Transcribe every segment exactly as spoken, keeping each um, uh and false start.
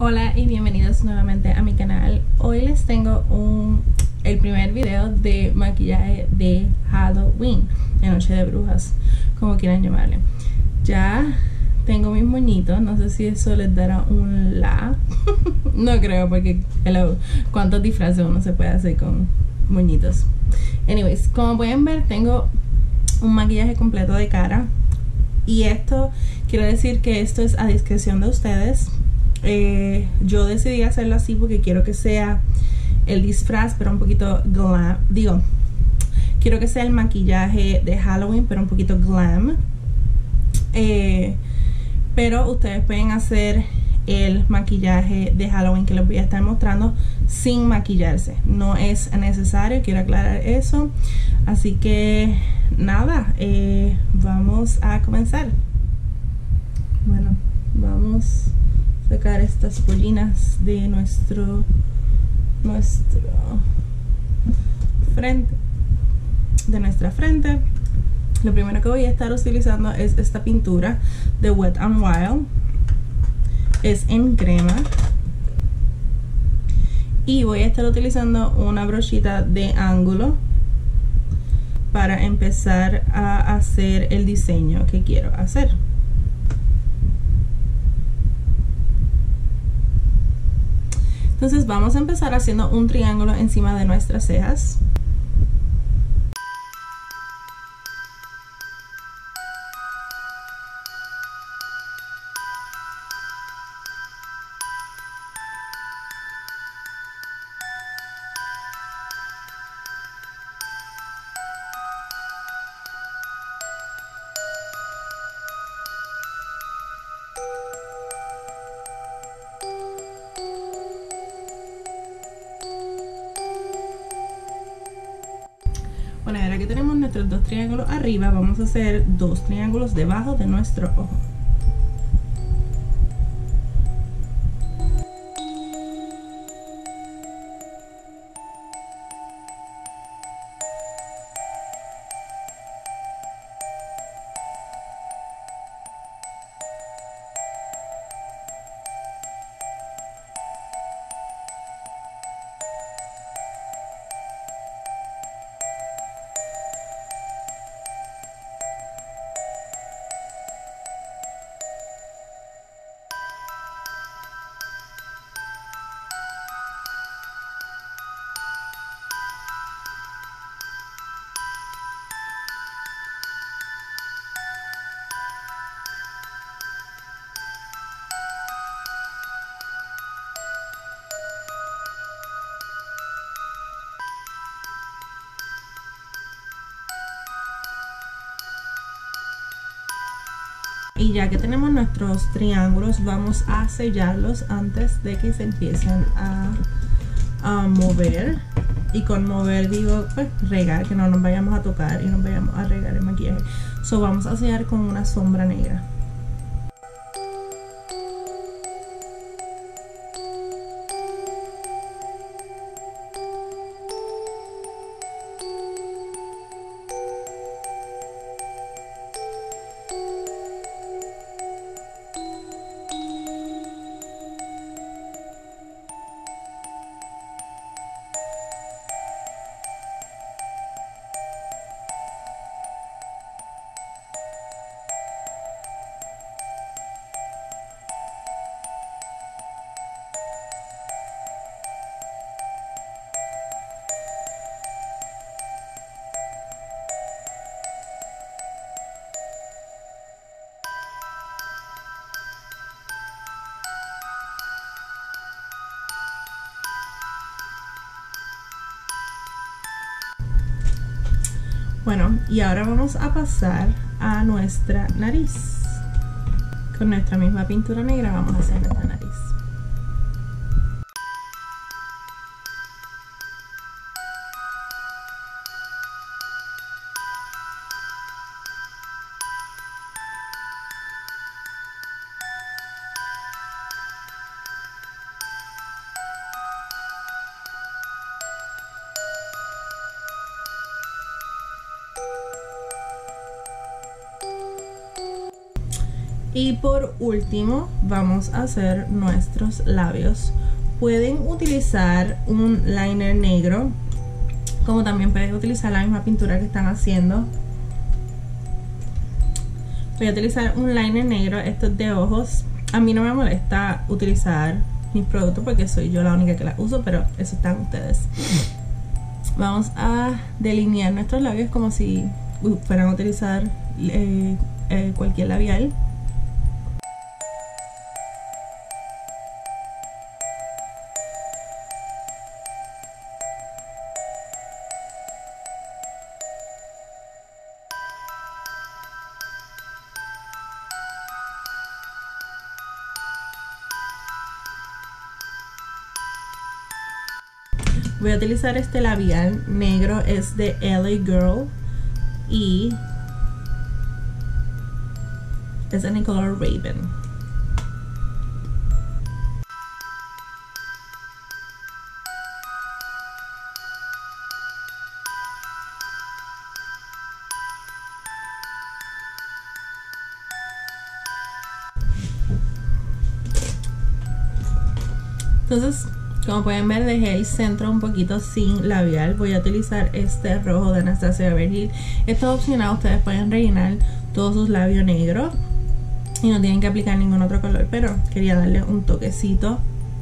Hola y bienvenidos nuevamente a mi canal. Hoy les tengo un, el primer video de maquillaje de Halloween, de Noche de Brujas, como quieran llamarle. Ya tengo mis moñitos, no sé si eso les dará un la. No creo, porque hello, cuántos disfraces uno se puede hacer con moñitos. Anyways, como pueden ver, tengo un maquillaje completo de cara. Y esto, quiero decir que esto es a discreción de ustedes. Eh, yo decidí hacerlo así porque quiero que sea el disfraz, pero un poquito glam. Digo, quiero que sea el maquillaje de Halloween, pero un poquito glam. Eh, pero ustedes pueden hacer el maquillaje de Halloween que les voy a estar mostrando sin maquillarse. No es necesario, quiero aclarar eso. Así que nada, eh, vamos a comenzar. Bueno, vamos a sacar estas pollinas de nuestro nuestro frente, de nuestra frente. Lo primero que voy a estar utilizando es esta pintura de Wet n Wild. Es en crema. Y voy a estar utilizando una brochita de ángulo para empezar a hacer el diseño que quiero hacer. Entonces vamos a empezar haciendo un triángulo encima de nuestras cejas. Bueno, ahora que tenemos nuestros dos triángulos arriba, vamos a hacer dos triángulos debajo de nuestro ojo. Y ya que tenemos nuestros triángulos, vamos a sellarlos antes de que se empiecen a, a mover. Y con mover digo, pues regar, que no nos vayamos a tocar y nos vayamos a regar el maquillaje. So vamos a sellar con una sombra negra. Bueno, y ahora vamos a pasar a nuestra nariz. Con nuestra misma pintura negra vamos a hacer nuestra nariz. Y por último vamos a hacer nuestros labios. Pueden utilizar un liner negro, como también pueden utilizar la misma pintura que están haciendo. Voy a utilizar un liner negro, esto es de ojos. A mí no me molesta utilizar mis productos porque soy yo la única que la uso, pero eso están ustedes. Vamos a delinear nuestros labios como si fueran a utilizar eh, eh, cualquier labial. Voy a utilizar este labial negro, es de L A Girl y es en el color Raven. Entonces, como pueden ver, dejé el centro un poquito sin labial. Voy a utilizar este rojo de Anastasia Beverly Hills. Esto es opcional, ustedes pueden rellenar todos sus labios negros y no tienen que aplicar ningún otro color, pero quería darle un toquecito.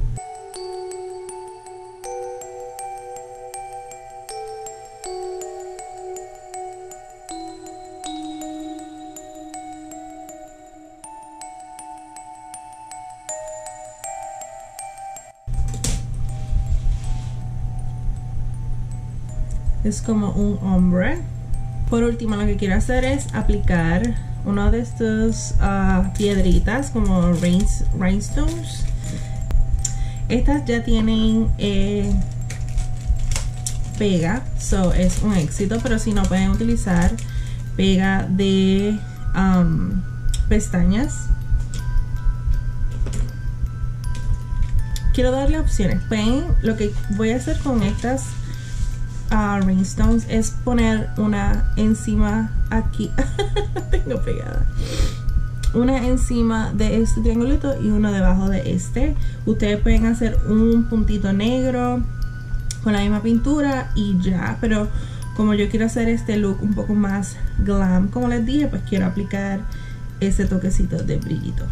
Es como un ombre. Por último, lo que quiero hacer es aplicar uno de estos uh, piedritas como rains, rhinestones. Estas ya tienen eh, pega, so es un éxito, pero si no, pueden utilizar pega de um, pestañas. Quiero darle opciones. Pueden, lo que voy a hacer con estas Uh, rhinestones es poner una encima aquí. Tengo pegada una encima de este triangulito y uno debajo de este. Ustedes pueden hacer un puntito negro con la misma pintura y ya, pero como yo quiero hacer este look un poco más glam, como les dije, pues quiero aplicar ese toquecito de brillito.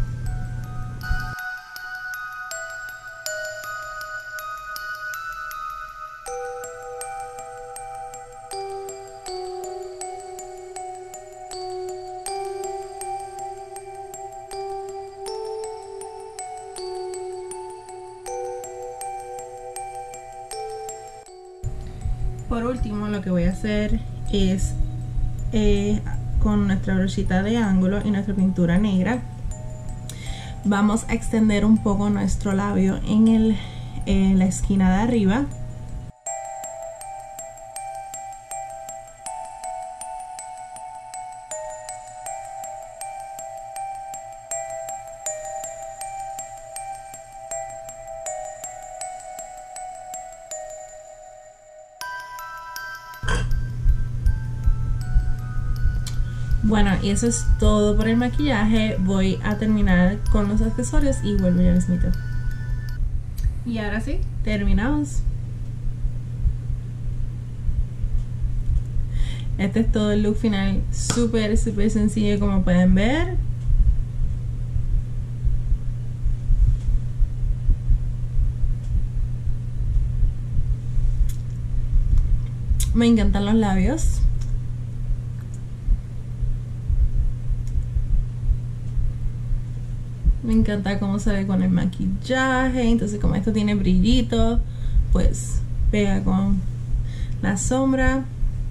Por último, lo que voy a hacer es eh, con nuestra brochita de ángulo y nuestra pintura negra, vamos a extender un poco nuestro labio en, el, en la esquina de arriba. Bueno, y eso es todo por el maquillaje. Voy a terminar con los accesorios y vuelvo ya mismito. Y ahora sí, terminamos. Este es todo el look final, súper, súper sencillo, como pueden ver. Me encantan los labios. Me encanta cómo se ve con el maquillaje. Entonces, como esto tiene brillito, pues pega con la sombra.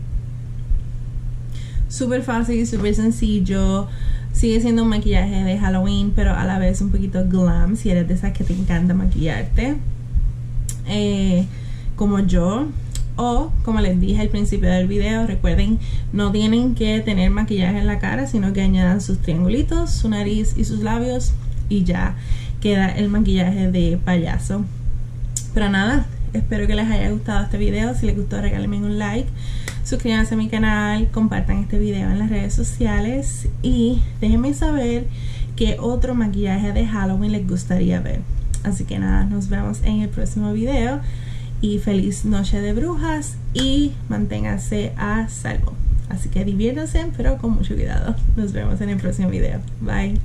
Súper fácil, súper sencillo. Sigue siendo un maquillaje de Halloween, pero a la vez un poquito glam, si eres de esas que te encanta maquillarte, eh, como yo. O, como les dije al principio del video, recuerden, no tienen que tener maquillaje en la cara, sino que añadan sus triangulitos, su nariz y sus labios y ya queda el maquillaje de payaso. Pero nada, espero que les haya gustado este video. Si les gustó, regálenme un like, suscríbanse a mi canal, compartan este video en las redes sociales y déjenme saber qué otro maquillaje de Halloween les gustaría ver. Así que nada, nos vemos en el próximo video y feliz noche de brujas y manténganse a salvo. Así que diviértanse, pero con mucho cuidado. Nos vemos en el próximo video. Bye.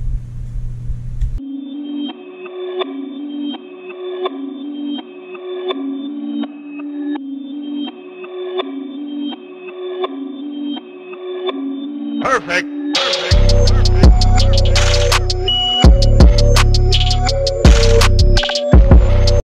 Perfect. Perfect.